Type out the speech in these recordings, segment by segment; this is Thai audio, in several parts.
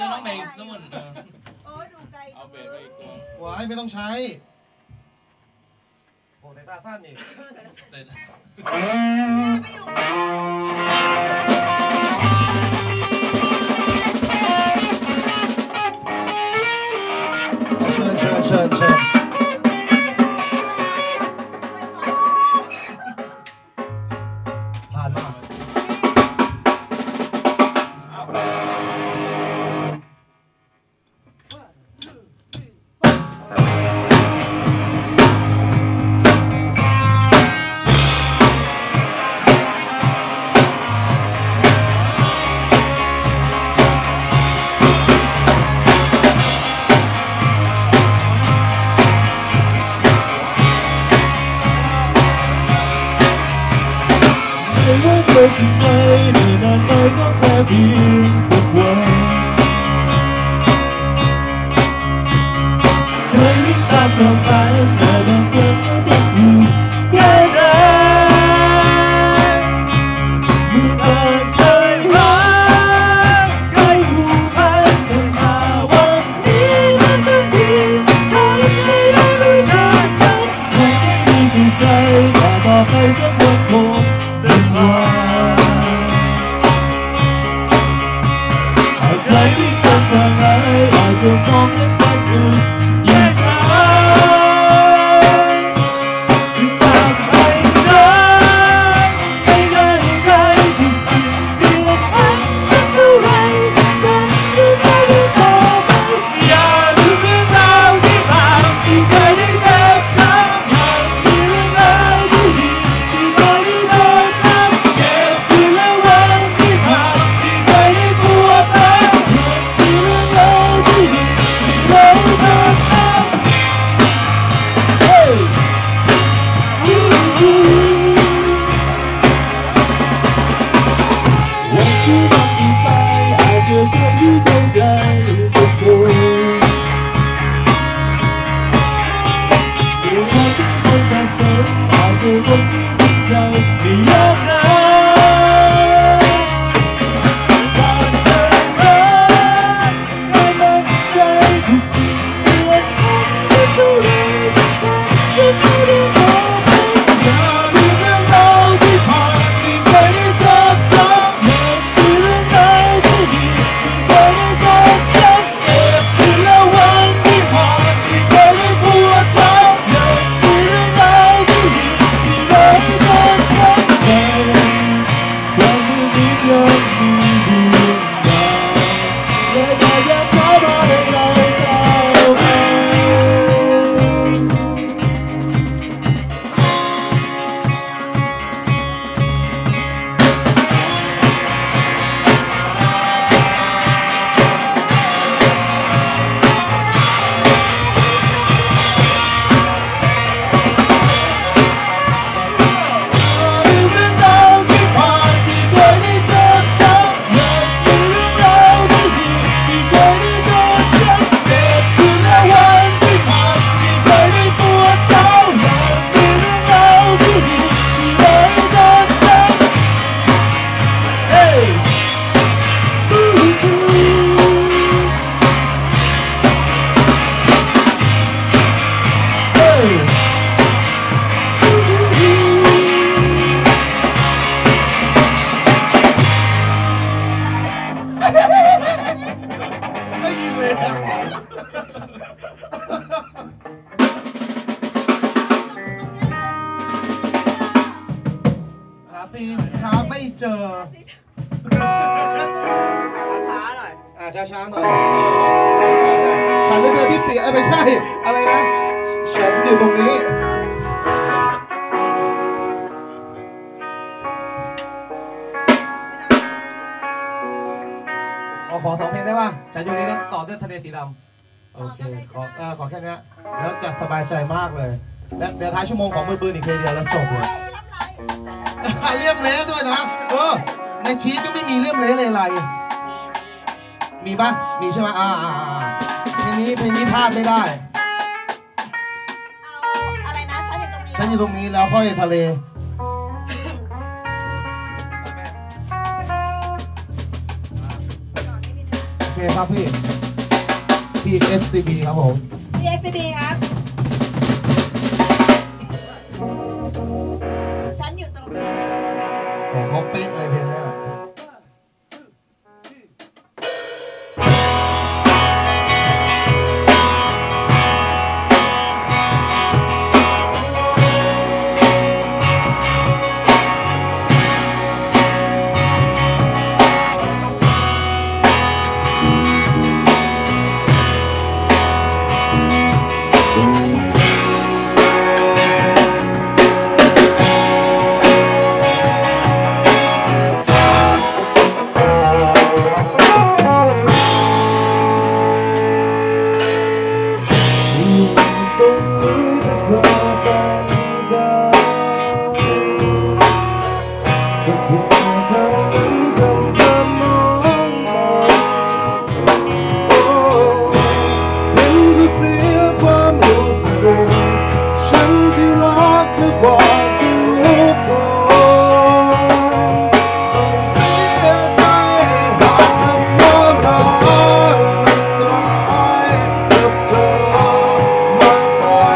นะน้องเมย์น้ำมันโอ้ดูไกลเอาเบรไปอีกตัวว้ายไม่ต้องใช้โอ้ในตาสั้นนี่เสร็จเชิญผ่านมาไม่ว่าเธอจะไปได้นานไปก็แค่เพียงทุกวันเคยวิ่งตามเราไปแต่บางครั้งก็ต้องอยู่แค่ไหนเมื่อเธอเคยรักเคยผูกพันกันมาวันนี้และทันทีใครไม่ได้รู้จักกันคงไม่มีใจแต่ต่อไปสักวันคงใครที่กันทางไหนอาจจะมองเห็นคนอื่นแยกทางที่ตามให้ได้ไม่ได้ใจทุกสิ่งที่เราพันสักเท่าไรกันที่ไม่ได้ต่อไปอย่าลืมเรื่องราวที่ผ่านที่เคยได้เจ็บช้ำอย่าลืมเรื่องราวที่ดีที่เคยได้โดนช้ำเก็บคืนและวันที่ผ่านที่เคยได้ปวดร้าวช้าๆหน่อยฉันไม่เคยที่เปียไม่ใช่อะไรนะฉันอยู่ตรงนี้ขอ2 เพลงได้ป่ะฉันอยู่นี้นะต่อด้วยทะเลสีดำโอเคขอแค่นี้แล้วจะสบายใจมากเลยและเดี๋ยวท้ายชั่วโมงของมือปืนอีกเพลงเดียวแล้วจบเลยเลี่ยมเละด้วยนะในชีตก็ไม่มีเลี่ยมเละเลยอะไรมีป่ะมีใช่ไหมเพลงนี้พลาดไม่ได้เอาอะไรนะฉันอยู่ตรงนี้ฉันอยู่ตรงนี้แล้วค่อยทะเลโอเคครับพี่ PSCB ครับผม DSCB ครับฉันอยู่ตรงนี้ผมเขาเป๊ะเลยเพลงนี้ เ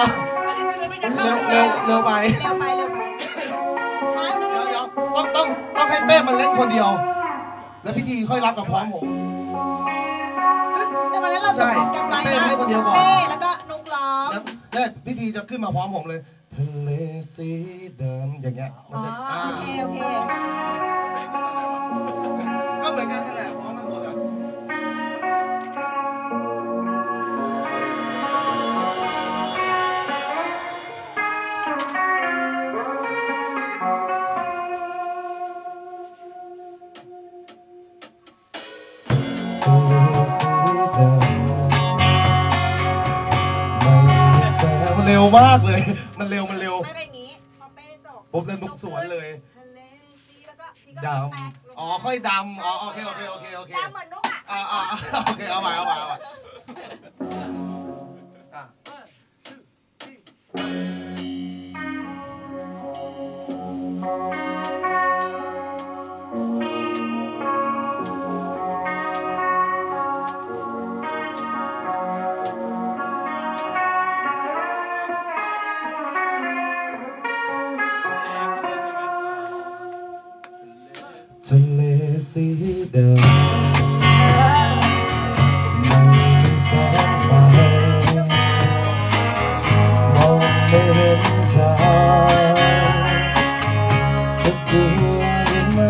เร็วไปเร็วไปช้านิดนึงเดี๋ยวต้องให้เป้มันเล่นคนเดียว แล้วพิธีค่อยรับกับพร้อมผมแต่วันนั้นเราตกลงกันไว้ใช่เป้เล่นคนเดียวก่อนเป้แล้วก็นุกร้องแล้วพิธีจะขึ้นมาพร้อมผมเลยทะเลสีดำอย่างเงี้ยมันอ๋อจะโอเคโอเคก็เหมือนกันนั่นแหละพร้อมกันหมดอะมันเร็วมากเลย มันเร็วไม่เป็นอย่างนี้พอเป้จบผมเลยลุกสวนเลยทะเลสีแล้วก็สีดก็แปลกลงำอ๋อค่อยดำอ๋อโอเคดำเหมือนนุกอ่ะโอเคเอาใหม่อ่ะทะเลสีดำไม่มีแสงไฟมองไม่เห็นทางจะกลัวหรือไม่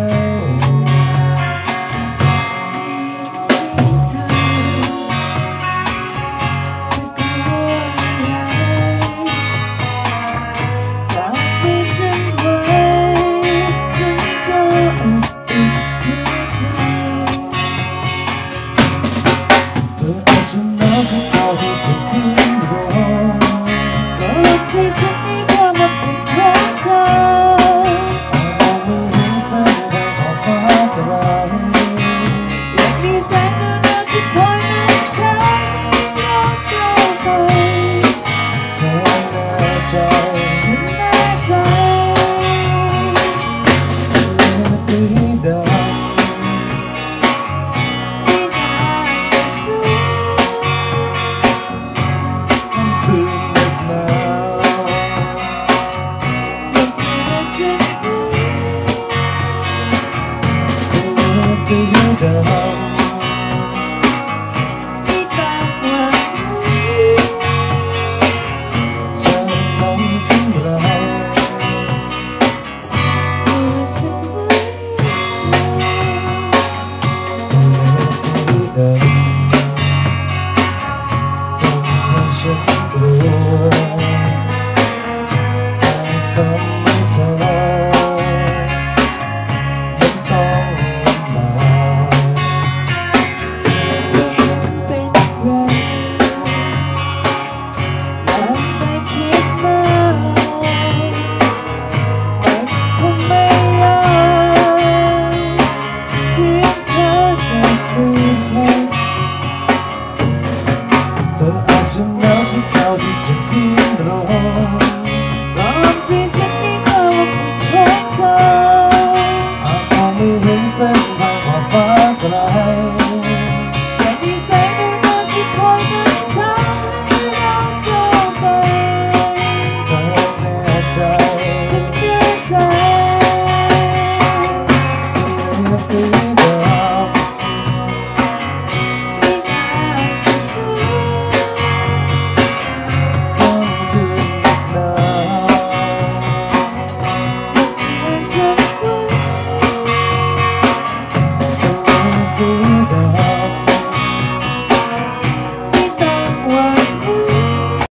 ใจ